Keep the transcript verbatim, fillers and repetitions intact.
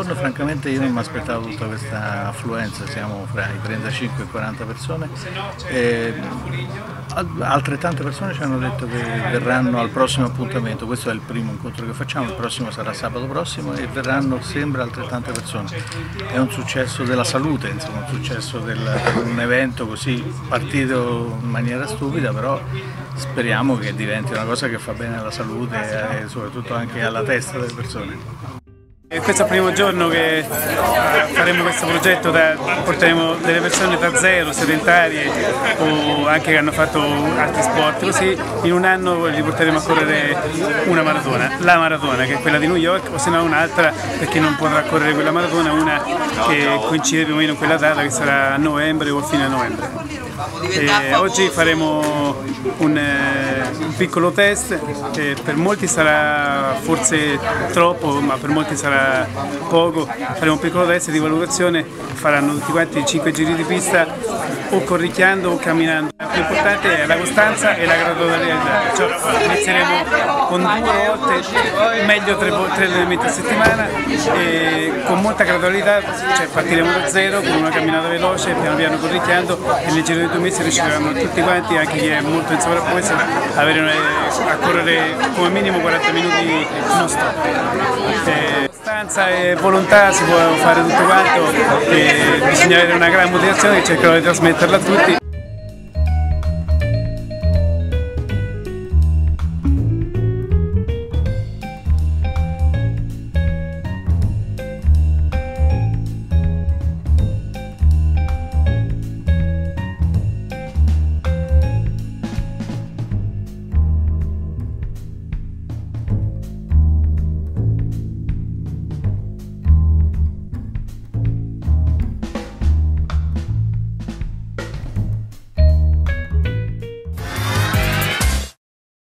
giorno francamente io non mi aspettavo tutta questa affluenza, siamo fra i trentacinque e i quaranta persone e altrettante persone ci hanno detto che verranno al prossimo appuntamento, questo è il primo incontro che facciamo, il prossimo sarà sabato prossimo e verranno sembra altrettante persone. È un successo della salute, insomma, un successo del, di un evento così partito in maniera stupida, però speriamo che diventi una cosa che fa bene alla salute e soprattutto anche alla testa delle persone. Questo è il primo giorno che faremo questo progetto, da, porteremo delle persone da zero, sedentarie o anche che hanno fatto altri sport, così in un anno li porteremo a correre una maratona, la maratona che è quella di New York o se no un'altra perché non potrà correre quella maratona, una che coincide più o meno con quella data che sarà a novembre o a fine novembre. E oggi faremo un, un piccolo test che per molti sarà forse troppo ma per molti sarà poco. Faremo un piccolo test di valutazione, faranno tutti quanti cinque giri di pista o corricchiando o camminando. L'importante è la costanza e la gradualità, perciò inizieremo con due volte, meglio tre, tre allenamenti a settimana e con molta gradualità, cioè partiremo da zero con una camminata veloce, piano piano corricchiando e nel giro di due mesi riusciranno tutti quanti, anche chi è molto in sovrappeso, a correre come minimo quaranta minuti non stop. E costanza e volontà si può fare tutto quanto e bisogna avere una gran motivazione che cercherò di trasmetterla a tutti.